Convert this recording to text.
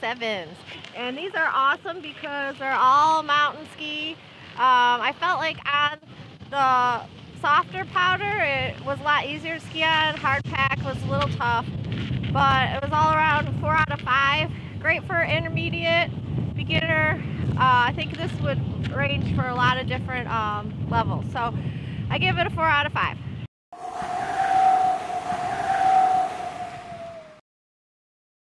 7s. And these are awesome because they're all mountain ski. I felt like on the softer powder, it was a lot easier to ski on. Hard pack was a little tough, but it was all around 4 out of 5. Great for intermediate, beginner. I think this would range for a lot of different levels. So I give it a 4 out of 5.